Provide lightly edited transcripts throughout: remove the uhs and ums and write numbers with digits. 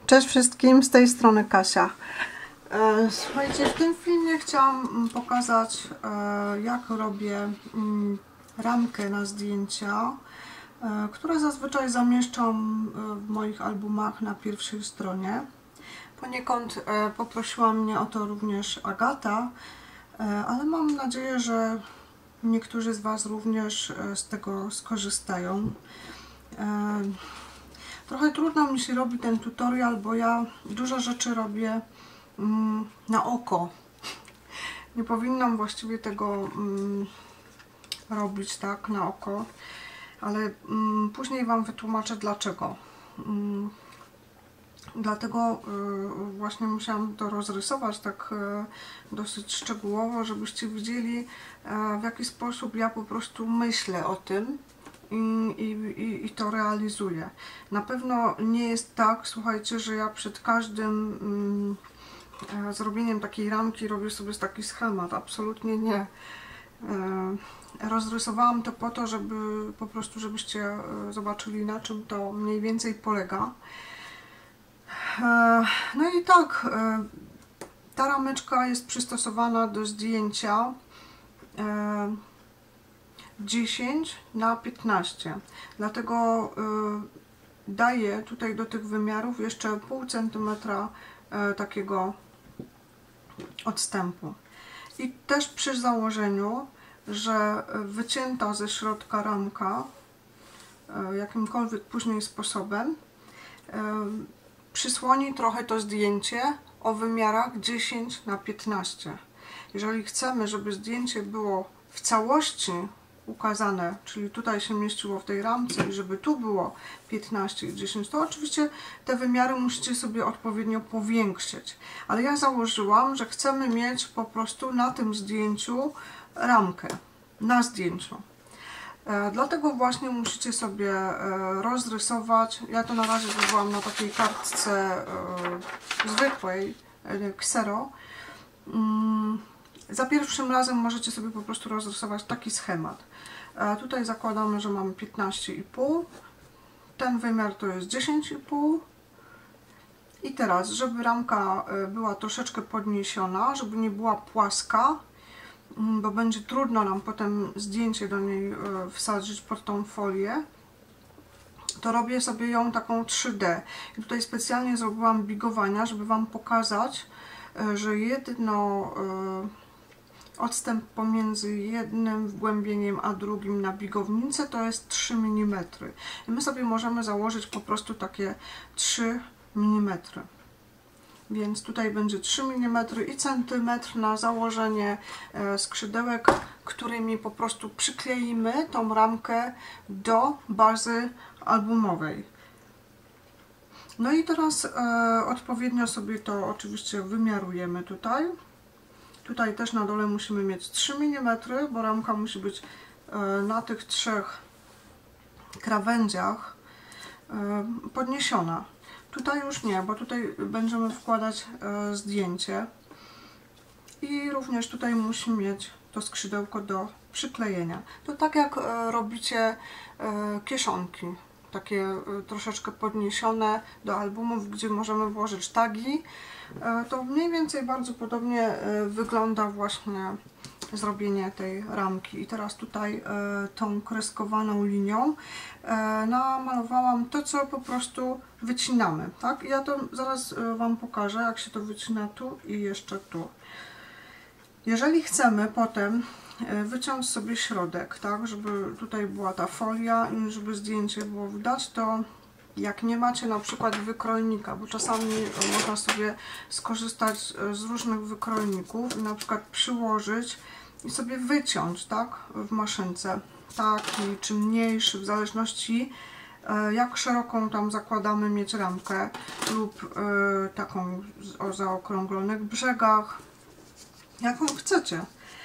Cześć wszystkim, z tej strony Kasia. Słuchajcie, w tym filmie chciałam pokazać, jak robię ramkę na zdjęcia, które zazwyczaj zamieszczam w moich albumach na pierwszej stronie. Poniekąd poprosiła mnie o to również Agata, ale mam nadzieję, że niektórzy z Was również z tego skorzystają. Trochę trudno mi się robi ten tutorial, bo ja dużo rzeczy robię na oko. Nie powinnam właściwie tego robić tak na oko, ale później Wam wytłumaczę dlaczego. Dlatego właśnie musiałam to rozrysować tak dosyć szczegółowo, żebyście widzieli, w jaki sposób ja po prostu myślę o tym i to realizuję. Na pewno nie jest tak, słuchajcie, że ja przed każdym zrobieniem takiej ramki robię sobie taki schemat. Absolutnie nie. Rozrysowałam to po to, żeby po prostu, żebyście zobaczyli, na czym to mniej więcej polega. No i tak, ta rameczka jest przystosowana do zdjęcia 10×15, dlatego daję tutaj do tych wymiarów jeszcze pół centymetra takiego odstępu. I też przy założeniu, że wycięta ze środka ramka jakimkolwiek później sposobem przysłoni trochę to zdjęcie o wymiarach 10×15. Jeżeli chcemy, żeby zdjęcie było w całości ukazane, czyli tutaj się mieściło w tej ramce i żeby tu było 15 i 10, to oczywiście te wymiary musicie sobie odpowiednio powiększyć. Ale ja założyłam, że chcemy mieć po prostu na tym zdjęciu ramkę, na zdjęciu. Dlatego właśnie musicie sobie rozrysować. Ja to na razie zrobiłam na takiej kartce zwykłej, ksero. Za pierwszym razem możecie sobie po prostu rozrysować taki schemat. Tutaj zakładamy, że mamy 15,5. Ten wymiar to jest 10,5. I teraz, żeby ramka była troszeczkę podniesiona, żeby nie była płaska, bo będzie trudno nam potem zdjęcie do niej wsadzić pod tą folię, to robię sobie ją taką 3D. I tutaj specjalnie zrobiłam bigowania, żeby Wam pokazać, że jedno odstęp pomiędzy jednym wgłębieniem a drugim na bigownicę to jest 3 mm. I my sobie możemy założyć po prostu takie 3 mm. Więc tutaj będzie 3 mm i centymetr na założenie skrzydełek, którymi po prostu przykleimy tą ramkę do bazy albumowej. No i teraz odpowiednio sobie to oczywiście wymiarujemy tutaj. Tutaj też na dole musimy mieć 3 mm, bo ramka musi być na tych trzech krawędziach podniesiona. Tutaj już nie, bo tutaj będziemy wkładać zdjęcie i również tutaj musi mieć to skrzydełko do przyklejenia. To tak jak robicie kieszonki, takie troszeczkę podniesione do albumów, gdzie możemy włożyć tagi. To mniej więcej bardzo podobnie wygląda właśnie zrobienie tej ramki. I teraz tutaj tą kreskowaną linią namalowałam to, co po prostu wycinamy, tak? I ja to zaraz Wam pokażę, jak się to wycina tu i jeszcze tu. Jeżeli chcemy potem wyciąć sobie środek, tak, żeby tutaj była ta folia i żeby zdjęcie było widać, to jak nie macie na przykład wykrojnika, bo czasami można sobie skorzystać z różnych wykrojników i na przykład przyłożyć i sobie wyciąć, tak, w maszynce, taki czy mniejszy, w zależności jak szeroką tam zakładamy mieć ramkę lub taką o zaokrąglonych brzegach, jaką chcecie.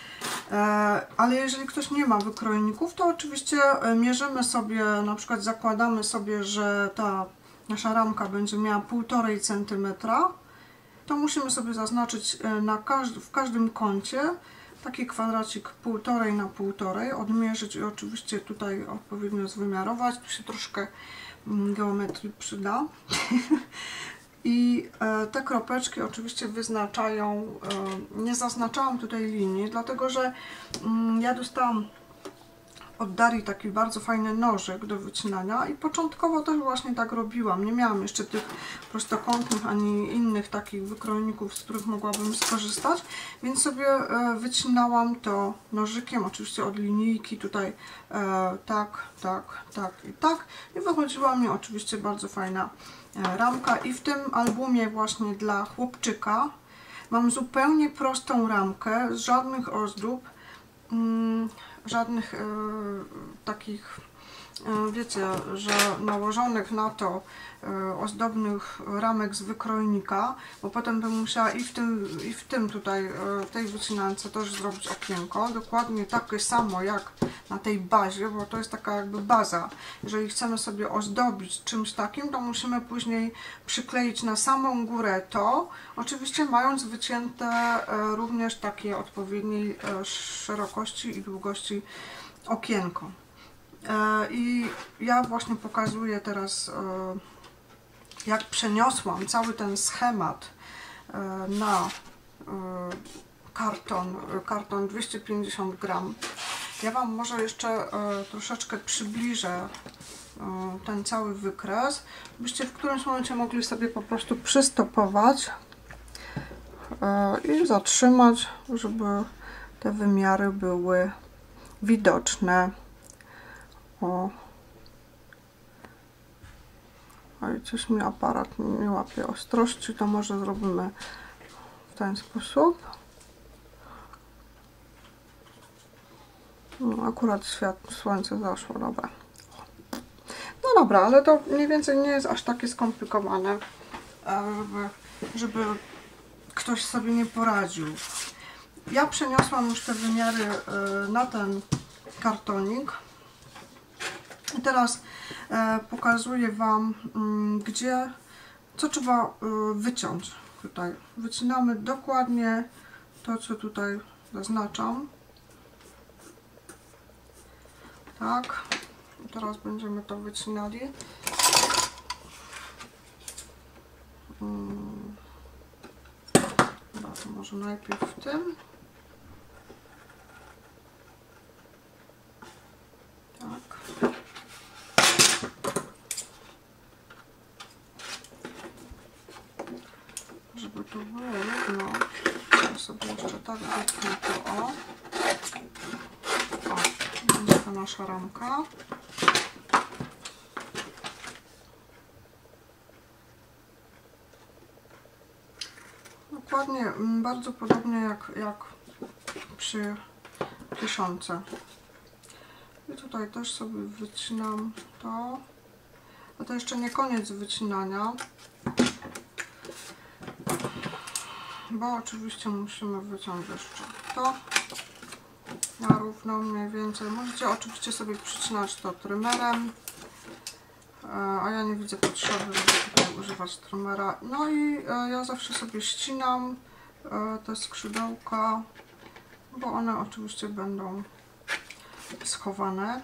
Ale jeżeli ktoś nie ma wykrojników, to oczywiście mierzymy sobie, na przykład zakładamy sobie, że ta nasza ramka będzie miała 1,5 cm, to musimy sobie zaznaczyć w każdym kącie taki kwadracik 1,5 na 1,5, odmierzyć i oczywiście tutaj odpowiednio zwymiarować. Tu się troszkę geometrii przyda. I te kropeczki oczywiście wyznaczają, nie zaznaczałam tutaj linii, dlatego że ja dostałam od Darii taki bardzo fajny nożyk do wycinania i początkowo też właśnie tak robiłam. Nie miałam jeszcze tych prostokątnych ani innych takich wykrojników, z których mogłabym skorzystać, więc sobie wycinałam to nożykiem, oczywiście od linijki tutaj tak, tak, tak i tak, i wychodziła mi oczywiście bardzo fajna ramka. I w tym albumie właśnie dla chłopczyka mam zupełnie prostą ramkę, z żadnych ozdób, żadnych takich, wiecie, że nałożonych na to ozdobnych ramek z wykrojnika, bo potem bym musiała i w tym tutaj, w tej wycinance też zrobić okienko, dokładnie takie samo jak na tej bazie, bo to jest taka jakby baza. Jeżeli chcemy sobie ozdobić czymś takim, to musimy później przykleić na samą górę to, oczywiście mając wycięte również takie odpowiedniej szerokości i długości okienko. I ja właśnie pokazuję teraz, jak przeniosłam cały ten schemat na karton 250 gram. Ja Wam może jeszcze troszeczkę przybliżę ten cały wykres, byście w którymś momencie mogli sobie po prostu przystopować i zatrzymać, żeby te wymiary były widoczne. O. Ale coś mi aparat nie łapie ostrości, to może zrobimy w ten sposób. No, akurat słońce zaszło, dobra. No dobra, ale to mniej więcej nie jest aż takie skomplikowane, żeby ktoś sobie nie poradził. Ja przeniosłam już te wymiary na ten kartonik. I teraz pokazuję Wam, co trzeba wyciąć tutaj. Wycinamy dokładnie to, co tutaj zaznaczam. Tak. I teraz będziemy to wycinali. Dobra, to może najpierw w tym. Tak. Żeby to było równo, ja sobie jeszcze tak wytnę to, o, będzie to nasza ramka. Dokładnie, bardzo podobnie jak przy kieszonce. I tutaj też sobie wycinam to. A to jeszcze nie koniec wycinania, bo oczywiście musimy wyciąć jeszcze to na równo mniej więcej. Możecie oczywiście sobie przycinać to trymerem, a ja nie widzę potrzeby, żeby tutaj używać trymera. No i ja zawsze sobie ścinam te skrzydełka, bo one oczywiście będą schowane,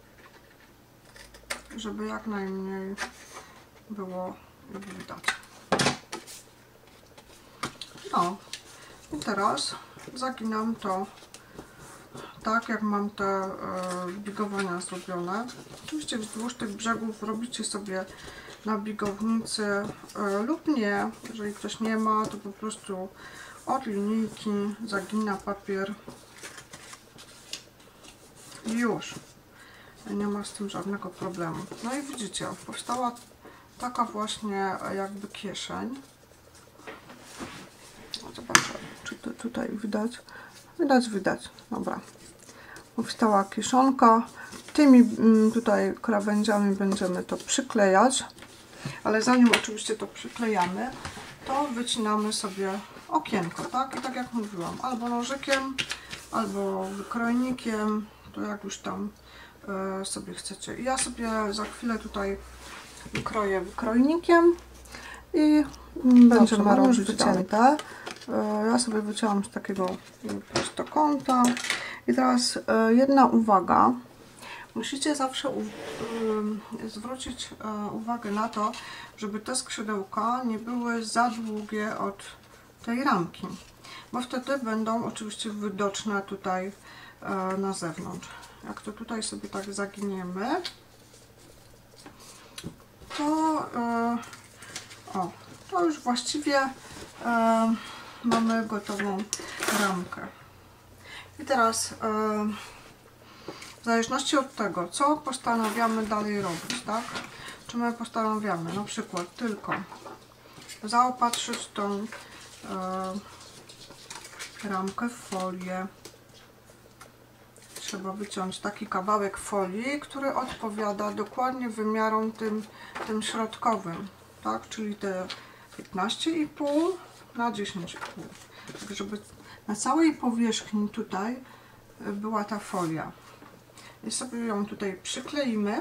żeby jak najmniej było widać. No i teraz zaginam to tak, jak mam te bigowania zrobione. Oczywiście wzdłuż tych brzegów robicie sobie na bigownicy lub nie. Jeżeli ktoś nie ma, to po prostu od linijki zagina papier i już. Nie ma z tym żadnego problemu. No i widzicie, powstała taka właśnie jakby kieszeń. Zobaczę, czy to tutaj widać. Widać. Dobra. Powstała kieszonka. Tymi tutaj krawędziami będziemy to przyklejać. Ale zanim oczywiście to przyklejamy, to wycinamy sobie okienko, tak? I tak jak mówiłam, albo nożykiem, albo wykrojnikiem, to jak już tam sobie chcecie. I ja sobie za chwilę tutaj wykroję wykrojnikiem i będziemy robić wycięte. Ja sobie wycięłam z takiego prostokąta. I teraz jedna uwaga, Musicie zawsze zwrócić uwagę na to, żeby te skrzydełka nie były za długie od tej ramki, bo wtedy będą oczywiście widoczne tutaj na zewnątrz. Jak to tutaj sobie tak zaginiemy, to już właściwie mamy gotową ramkę. I teraz w zależności od tego, co postanawiamy dalej robić, tak? Czy my postanawiamy na przykład tylko zaopatrzyć tą ramkę w folię. Trzeba wyciąć taki kawałek folii, który odpowiada dokładnie wymiarom tym środkowym, tak? Czyli te 15,5 na 10,5. Tak, żeby na całej powierzchni tutaj była ta folia. I sobie ją tutaj przykleimy.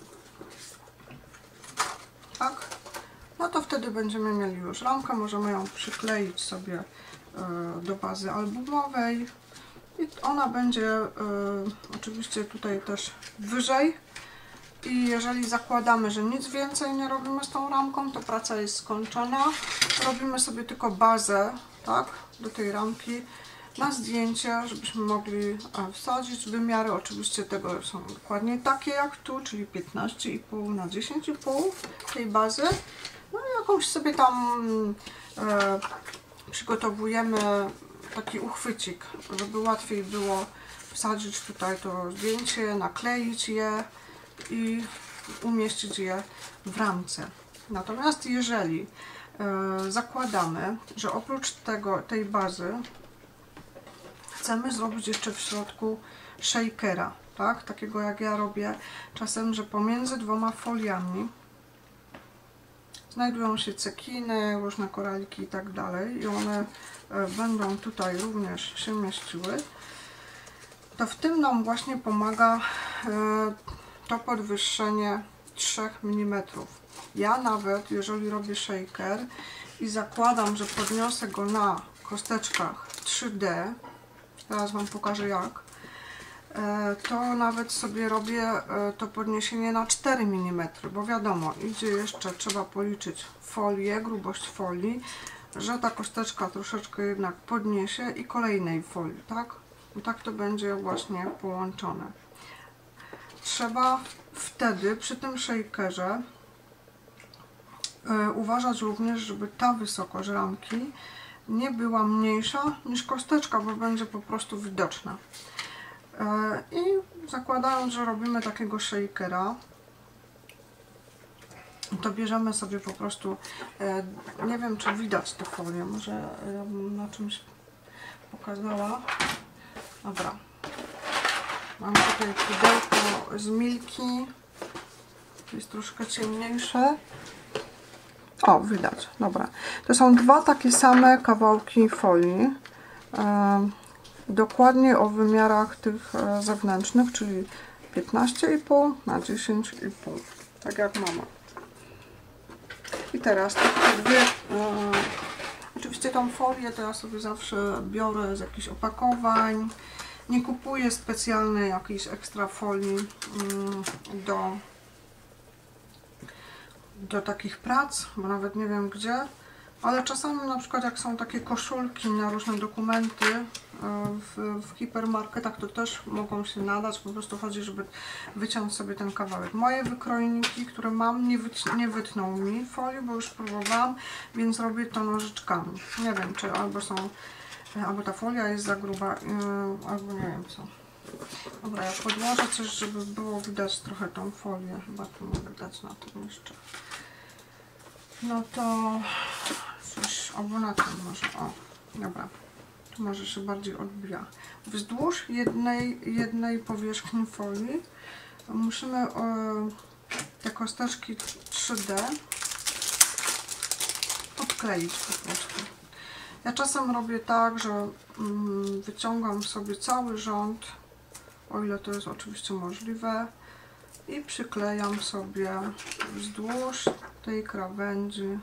Tak? No to wtedy będziemy mieli już ramkę. Możemy ją przykleić sobie do bazy albumowej. I ona będzie oczywiście tutaj też wyżej. I jeżeli zakładamy, że nic więcej nie robimy z tą ramką, to praca jest skończona. Robimy sobie tylko bazę, tak, do tej ramki na zdjęcie, żebyśmy mogli wsadzić. Wymiary oczywiście tego są dokładnie takie jak tu, czyli 15,5 na 10,5 tej bazy. No i jakąś sobie tam przygotowujemy taki uchwycik, żeby łatwiej było wsadzić tutaj to zdjęcie, nakleić je i umieścić je w ramce. Natomiast jeżeli zakładamy, że oprócz tej bazy chcemy zrobić jeszcze w środku shakera, tak? Takiego jak ja robię czasem, że pomiędzy dwoma foliami znajdują się cekiny, różne koraliki i tak dalej i one będą tutaj również się mieściły, to w tym nam właśnie pomaga to podwyższenie 3 mm. Ja nawet, jeżeli robię shaker i zakładam, że podniosę go na kosteczkach 3D, teraz Wam pokażę jak, to nawet sobie robię to podniesienie na 4 mm, bo wiadomo, idzie jeszcze, trzeba policzyć folię, grubość folii, że ta kosteczka troszeczkę jednak podniesie i kolejnej folii, tak? I tak to będzie właśnie połączone. Trzeba wtedy przy tym shakerze uważać również, żeby ta wysokość ramki nie była mniejsza niż kosteczka, bo będzie po prostu widoczna. I zakładając, że robimy takiego shakera, to bierzemy sobie po prostu, nie wiem czy widać tę folię, może ja bym na czymś pokazała. Dobra, mam tutaj pudełko z Milki, jest troszkę ciemniejsze. O, widać, dobra. To są dwa takie same kawałki folii, dokładnie o wymiarach tych zewnętrznych, czyli 15,5 na 10,5, tak jak mamy. I teraz te dwie, oczywiście tą folię to ja sobie zawsze biorę z jakichś opakowań, nie kupuję specjalnej jakiejś ekstra folii do takich prac, bo nawet nie wiem gdzie, ale czasami na przykład jak są takie koszulki na różne dokumenty w hipermarketach, to też mogą się nadać. Po prostu chodzi, żeby wyciąć sobie ten kawałek. Moje wykrojniki, które mam, nie wytną mi folii, bo już próbowałam, więc robię to nożyczkami. Nie wiem, czy albo ta folia jest za gruba, albo nie wiem co. Dobra, ja podłożę coś, żeby było widać trochę tą folię. Chyba tu mogę dać na tym jeszcze. No to coś, albo na tym może, o, dobra, tu może się bardziej odbija. Wzdłuż jednej powierzchni folii musimy te kosteczki 3D odkleić po prostu. Ja czasem robię tak, że wyciągam sobie cały rząd, o ile to jest oczywiście możliwe, i przyklejam sobie wzdłuż tej krawędzi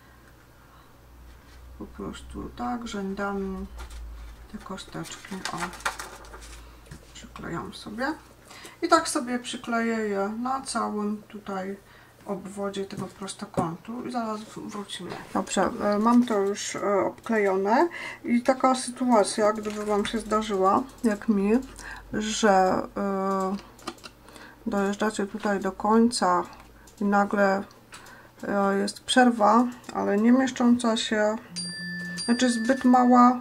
po prostu tak rzędami te kosteczki, o, przyklejam sobie I tak sobie przykleję je na całym tutaj obwodzie tego prostokątu i zaraz wrócimy. Dobrze, mam to już obklejone i taka sytuacja, gdyby Wam się zdarzyła, jak mi, że dojeżdżacie tutaj do końca i nagle jest przerwa, ale nie mieszcząca się, znaczy zbyt mała,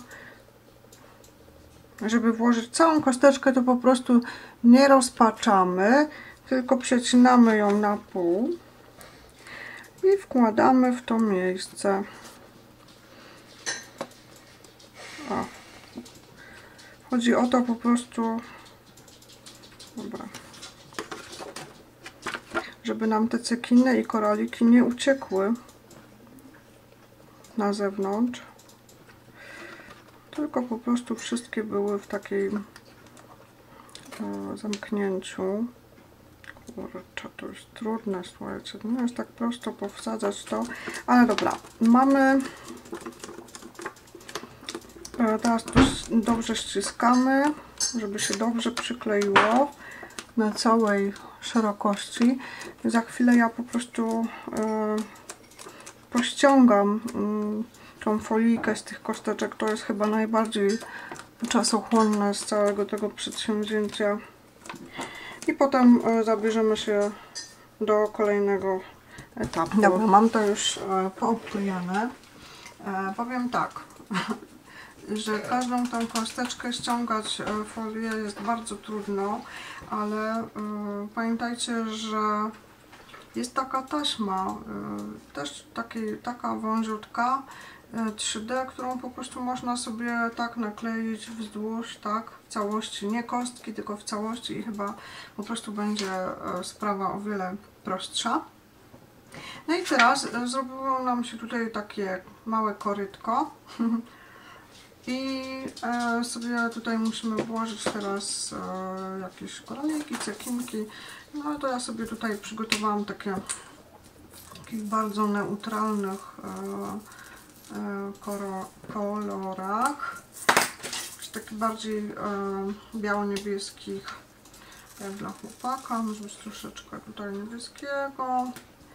żeby włożyć całą kosteczkę, to po prostu nie rozpaczamy, tylko przecinamy ją na pół i wkładamy w to miejsce. O. Chodzi o to po prostu, dobra, żeby nam te cekiny i koraliki nie uciekły na zewnątrz, tylko po prostu wszystkie były w takiej zamknięciu. Kurczę, to jest trudne, słuchajcie, no jest tak prosto powsadzać to, ale dobra, mamy, teraz to dobrze ściskamy, żeby się dobrze przykleiło na całej szerokości. Za chwilę ja po prostu pościągam tą folijkę z tych kosteczek. To jest chyba najbardziej czasochłonne z całego tego przedsięwzięcia. I potem zabierzemy się do kolejnego etapu. Dobra, mam to już poobklejane. Powiem tak, że każdą tą kosteczkę ściągać folię jest bardzo trudno, ale pamiętajcie, że jest taka taśma, też taka wąziutka 3D, którą po prostu można sobie tak nakleić wzdłuż, tak, w całości, nie kostki, tylko w całości i chyba po prostu będzie sprawa o wiele prostsza. No i teraz zrobiło nam się tutaj takie małe korytko i sobie tutaj musimy włożyć teraz jakieś koraliki, cekinki. No to ja sobie tutaj przygotowałam takie takich bardzo neutralnych kolorach, czy takich bardziej biało-niebieskich, jak dla chłopaka, może być troszeczkę tutaj niebieskiego.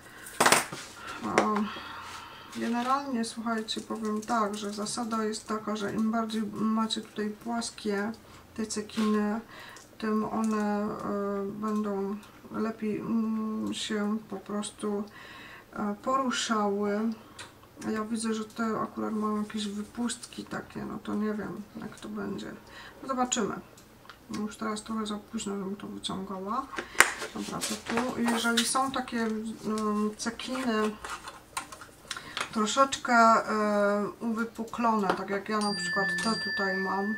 Generalnie, słuchajcie, powiem tak, że zasada jest taka, że im bardziej macie tutaj płaskie te cekiny, tym one będą lepiej się po prostu poruszały. Ja widzę, że te akurat mają jakieś wypustki takie, no to nie wiem, jak to będzie. No zobaczymy. Już teraz trochę za późno, żebym to wyciągała. Dobra, to tu, jeżeli są takie cekiny troszeczkę uwypuklone, tak jak ja na przykład te tutaj mam,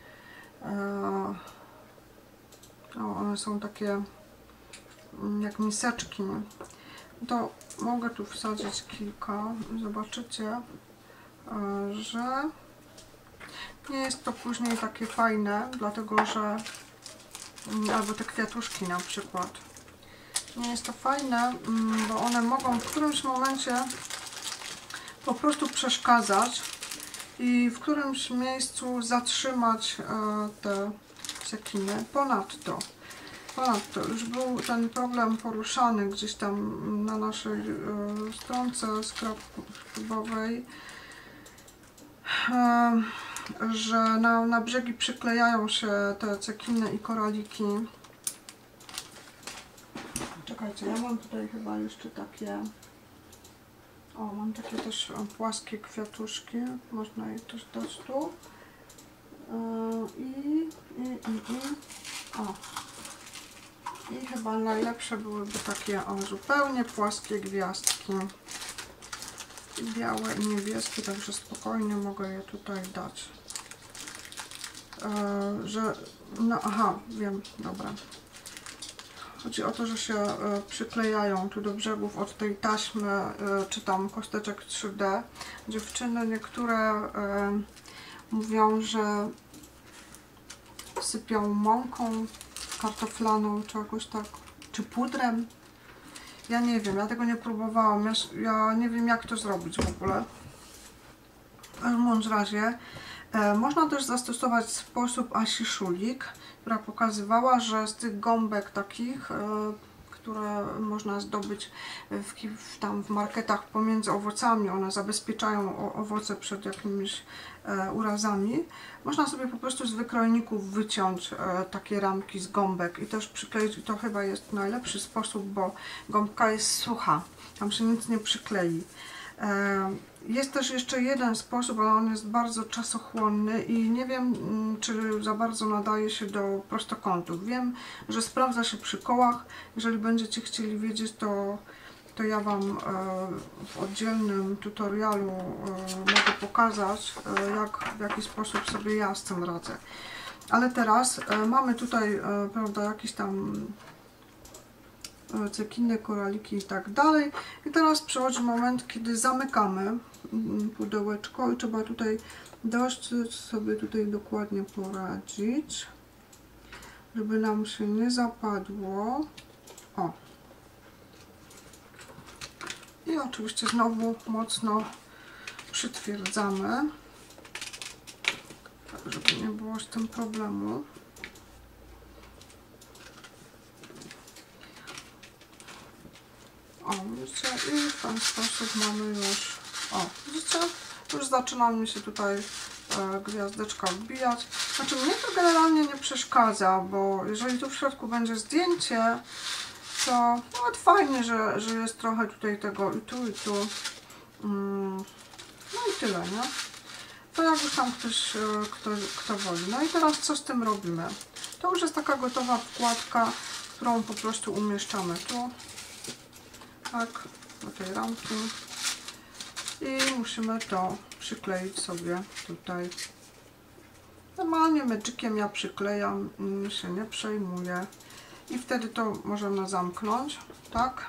no, one są takie jak miseczki, to mogę tu wsadzić kilka. Zobaczycie, że nie jest to później takie fajne, dlatego że albo te kwiatuszki na przykład, nie jest to fajne, bo one mogą w którymś momencie po prostu przeszkadzać i w którymś miejscu zatrzymać te cekiny. Ponadto już był ten problem poruszany gdzieś tam na naszej stronce scrapbookowej, że na brzegi przyklejają się te cekiny i koraliki. Czekajcie, ja mam tutaj chyba jeszcze takie, o, mam takie też płaskie kwiatuszki, można je też dać tu. O. I chyba najlepsze byłyby takie zupełnie płaskie gwiazdki. Białe i niebieskie, także spokojnie mogę je tutaj dać. No aha, wiem, dobra. Chodzi o to, że się przyklejają tu do brzegów od tej taśmy, czy tam kosteczek 3D. Dziewczyny niektóre mówią, że sypią mąką kartoflaną, czy jakoś tak, czy pudrem. Ja nie wiem, ja tego nie próbowałam, ja nie wiem, jak to zrobić w ogóle. W każdym razie można też zastosować sposób Asi Szulik. która pokazywała, że z tych gąbek takich, które można zdobyć tam w marketach pomiędzy owocami, one zabezpieczają owoce przed jakimiś urazami. Można sobie po prostu z wykrojników wyciąć takie ramki z gąbek i też przykleić. I to chyba jest najlepszy sposób, bo gąbka jest sucha, tam się nic nie przyklei. Jest też jeszcze jeden sposób, ale on jest bardzo czasochłonny i nie wiem, czy za bardzo nadaje się do prostokątów. Wiem, że sprawdza się przy kołach. Jeżeli będziecie chcieli wiedzieć, to ja Wam w oddzielnym tutorialu mogę pokazać, w jaki sposób sobie ja z tym radzę. Ale teraz mamy tutaj, prawda, jakiś tam cekiny, koraliki i tak dalej. I teraz przychodzi moment, kiedy zamykamy pudełeczko i trzeba tutaj dość sobie tutaj dokładnie poradzić, żeby nam się nie zapadło. O. I oczywiście znowu mocno przytwierdzamy, tak żeby nie było z tym problemu. O, widzicie, i w ten sposób mamy już, o, widzicie, już zaczyna mi się tutaj gwiazdeczka wbijać. Znaczy mnie to generalnie nie przeszkadza, bo jeżeli tu w środku będzie zdjęcie, to nawet fajnie, że jest trochę tutaj tego i tu, i tu. No i tyle, nie? To jak już tam ktoś, kto woli. No i teraz co z tym robimy? To już jest taka gotowa wkładka, którą po prostu umieszczamy tu. Tak, do tej ramki i musimy to przykleić sobie tutaj. Normalnie męczykiem ja przyklejam, się nie przejmuję i wtedy to możemy zamknąć, tak,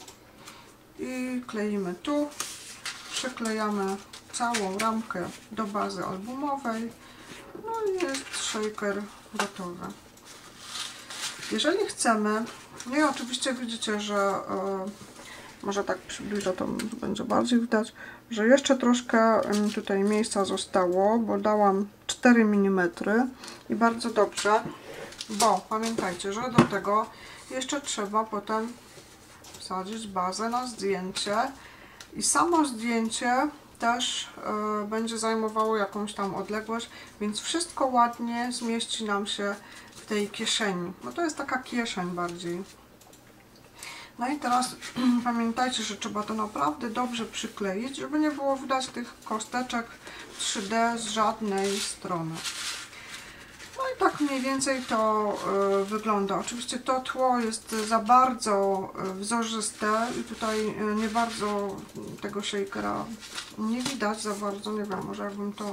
i kleimy tu, przyklejamy całą ramkę do bazy albumowej, no i jest shaker gotowy. Jeżeli chcemy, no i oczywiście widzicie, że może tak przybliżę, to będzie bardziej widać, że jeszcze troszkę tutaj miejsca zostało, bo dałam 4 mm i bardzo dobrze, bo pamiętajcie, że do tego jeszcze trzeba potem wsadzić bazę na zdjęcie i samo zdjęcie też będzie zajmowało jakąś tam odległość, więc wszystko ładnie zmieści nam się w tej kieszeni, bo to jest taka kieszeń bardziej. No i teraz pamiętajcie, że trzeba to naprawdę dobrze przykleić, żeby nie było widać tych kosteczek 3D z żadnej strony. No i tak mniej więcej to wygląda. Oczywiście to tło jest za bardzo wzorzyste i tutaj nie bardzo tego shakera nie widać za bardzo. Nie wiem, może jakbym to...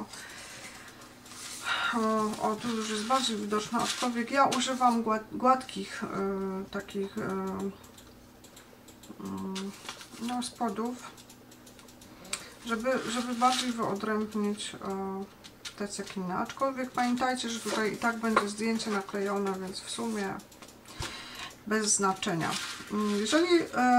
O, tu już jest bardziej widoczne, aczkolwiek ja używam gładkich takich no, spodów, żeby bardziej wyodrębnić te cekiny. Aczkolwiek pamiętajcie, że tutaj i tak będzie zdjęcie naklejone, więc w sumie bez znaczenia. Jeżeli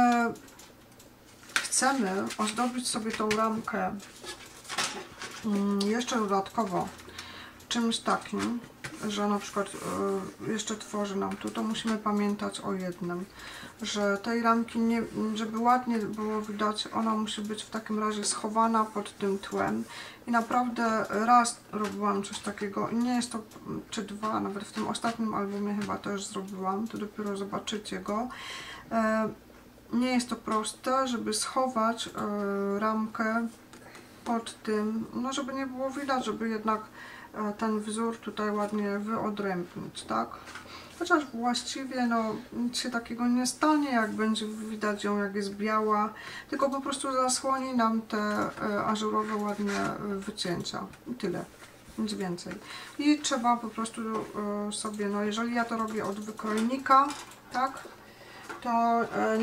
chcemy ozdobić sobie tą ramkę jeszcze dodatkowo czymś takim, że na przykład jeszcze tworzy nam tu, to musimy pamiętać o jednym, że tej ramki, nie, żeby ładnie było widać, ona musi być w takim razie schowana pod tym tłem i naprawdę raz robiłam coś takiego i nie jest to, czy dwa, nawet w tym ostatnim albumie chyba też zrobiłam, to dopiero zobaczycie go. Nie jest to proste, żeby schować ramkę pod tym, no żeby nie było widać, żeby jednak ten wzór tutaj ładnie wyodrębnić, tak? Chociaż właściwie no nic się takiego nie stanie, jak będzie widać ją, jak jest biała, tylko po prostu zasłoni nam te ażurowe ładnie wycięcia i tyle, nic więcej. I trzeba po prostu sobie, no jeżeli ja to robię od wykrojnika, tak, to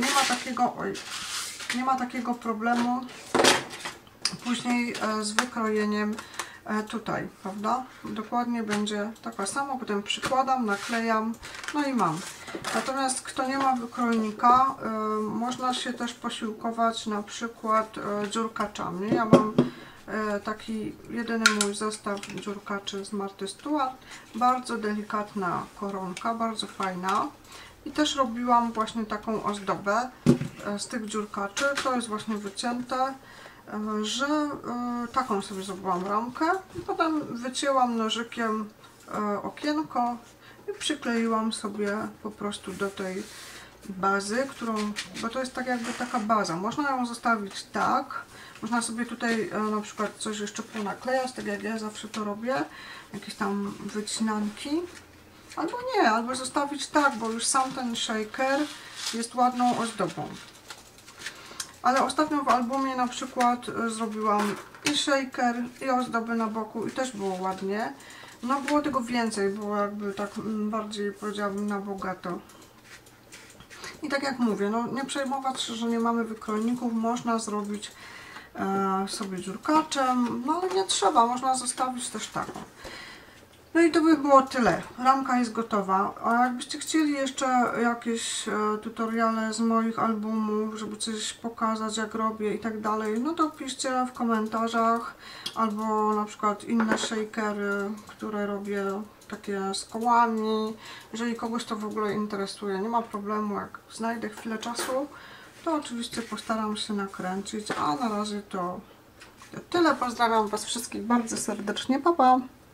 nie ma takiego problemu później z wykrojeniem tutaj, prawda? Dokładnie będzie taka sama, potem przykładam, naklejam, no i mam. Natomiast kto nie ma wykrojnika, można się też posiłkować na przykład dziurkaczami. Ja mam taki jedyny mój zestaw dziurkaczy z Marty Stewart. Bardzo delikatna koronka, bardzo fajna. I też robiłam właśnie taką ozdobę z tych dziurkaczy. To jest właśnie wycięte, że taką sobie zrobiłam ramkę. I potem wycięłam nożykiem okienko i przykleiłam sobie po prostu do tej bazy, bo to jest tak jakby taka baza. Można ją zostawić tak. Można sobie tutaj na przykład coś jeszcze ponaklejać, tak jak ja zawsze to robię. Jakieś tam wycinanki. Albo nie, albo zostawić tak, bo już sam ten shaker jest ładną ozdobą. Ale ostatnio w albumie na przykład zrobiłam i shaker, i ozdoby na boku i też było ładnie. No było tego więcej, było jakby tak bardziej, powiedziałabym, na bogato. I tak jak mówię, no nie przejmować się, że nie mamy wykrojników, można zrobić sobie dziurkaczem, no ale nie trzeba, można zostawić też taką. No i to by było tyle. Ramka jest gotowa. A jakbyście chcieli jeszcze jakieś tutoriale z moich albumów, żeby coś pokazać, jak robię i tak dalej, no to piszcie w komentarzach. Albo na przykład inne shakery, które robię takie z kołami. Jeżeli kogoś to w ogóle interesuje, nie ma problemu. Jak znajdę chwilę czasu, to oczywiście postaram się nakręcić. A na razie to tyle. Pozdrawiam Was wszystkich bardzo serdecznie. Pa, pa!